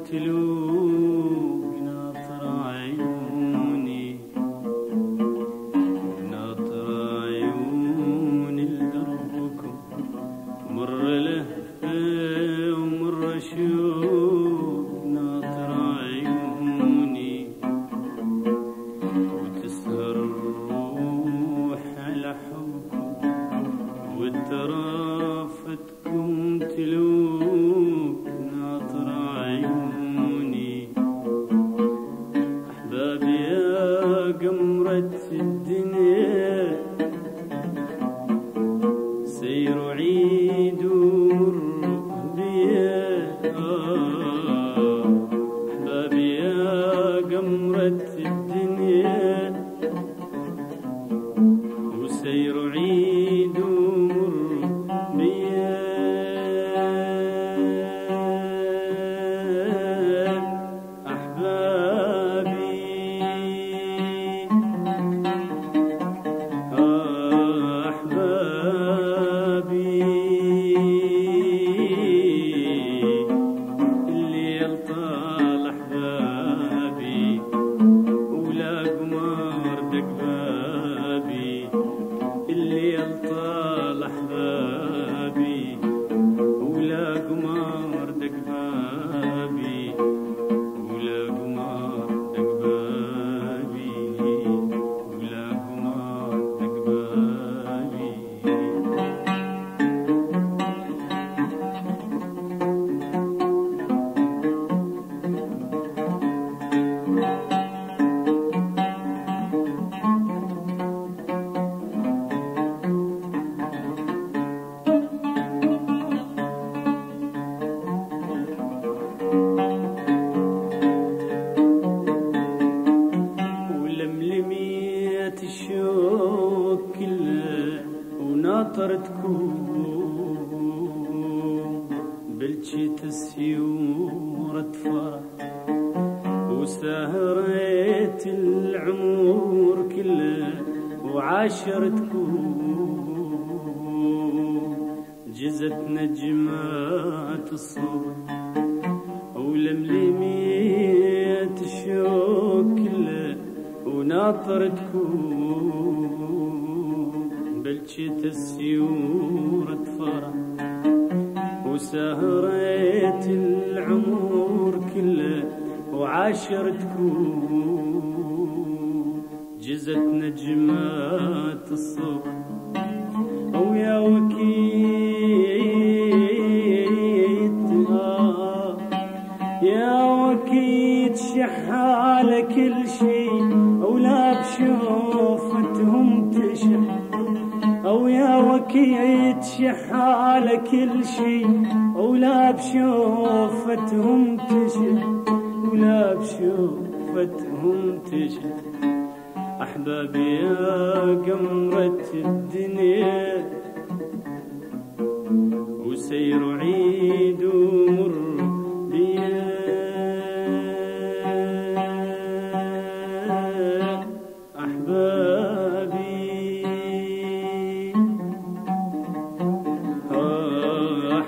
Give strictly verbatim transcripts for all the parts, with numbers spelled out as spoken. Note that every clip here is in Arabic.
تلوق ناطر عيوني ناطر عيوني لدربكم مر لهفة ومر شوق ناطر عيوني وتسهر الروح على حبكم وترافتكم تلوق ناطر عيوني أحبابي يا قمرة الدنيا سيروا عيدوا مروا بيا أحبابي يا قمرة الدنيا وسيروا عيدوا مروا بيا الشوق كله وناطرتكم بلجيت السيورة فرح وسهريت العمر كله وعاشرتكم جزت نجمات الصبح ولملميت الشوق كله وناطرتكم بلجيت السيورة فرح وسهريت العمر كله وعاشرتكم جزت نجمات الصبح ويا وكيت آه يا وكيت شحالة كل شي ولا بشوفتهم تشح أو يا وكيت شحالة كل شي ولا بشوفتهم تشح ولا بشوفتهم تشح أحبابي يا قمرة الدنيا وسيروا عيد ومر بيا أحبابي آه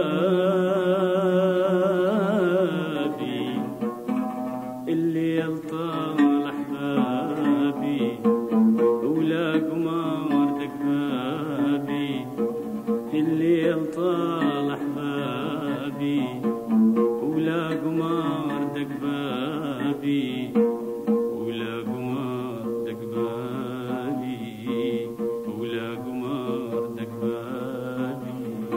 أحبابي اللي يلطال أحبابي ولا قمر دقبابي اللي يلطال أحبابي ولا قمر دقبابي ولا قمر دقبابي ولا قمر دقبابي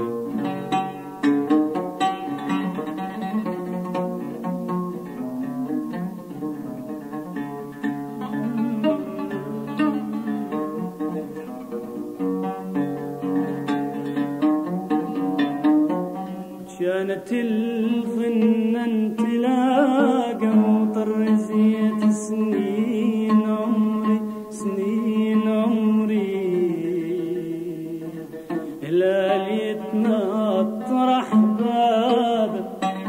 كانت الظن تلاقى وطر زيت سنين عمري سنين عمري هلاليتنا اطرح بابه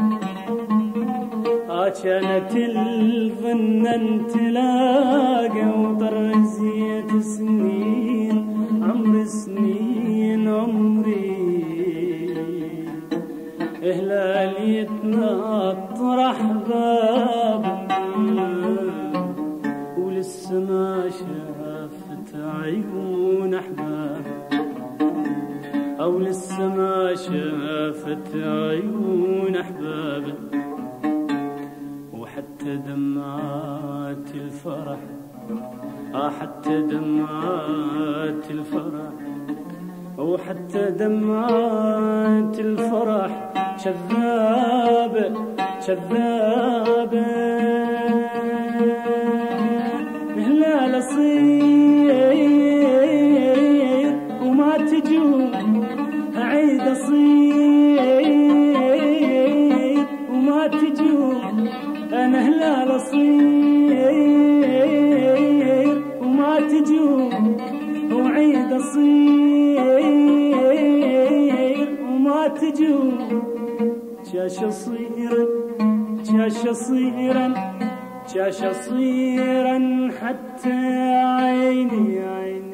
كانت الظن تلاقى وطر زيت سنين عمري سنين عمري هلاليتنا اطرح أحباب ولسه ما شافت عيون أحباب أو لسه ما شافت عيون أحباب وحتى دمعات الفرح آه حتى دمعات الفرح وحتى دمعات الفرح كذابة كذابة مهلا أصير وما تجوم عيد أصير وما تجوم أنا هلال أصير وما تجوم وعيد أصير وما تجوم جاش صيرا جاش صيرا جاش صيرا حتى عيني عيني